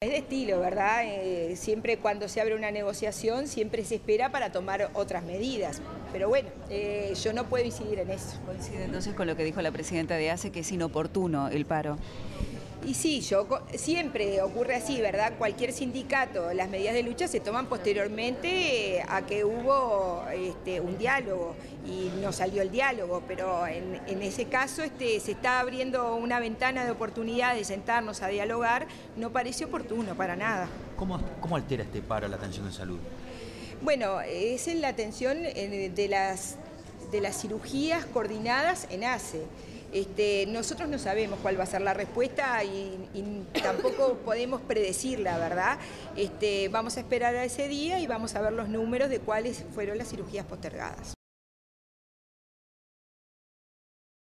Es de estilo, ¿verdad? Siempre cuando se abre una negociación, siempre se espera para tomar otras medidas. Pero bueno, yo no puedo incidir en eso. ¿Coincide entonces con lo que dijo la presidenta de ACE, que es inoportuno el paro? Y sí, siempre ocurre así, ¿verdad? Cualquier sindicato, las medidas de lucha se toman posteriormente a que hubo un diálogo y no salió el diálogo, pero en ese caso se está abriendo una ventana de oportunidad de sentarnos a dialogar, no parece oportuno para nada. ¿Cómo altera este paro la atención de salud? Bueno, es en la atención de las cirugías coordinadas en ACE. Nosotros no sabemos cuál va a ser la respuesta y tampoco podemos predecirla, ¿verdad? Vamos a esperar a ese día y vamos a ver los números de cuáles fueron las cirugías postergadas.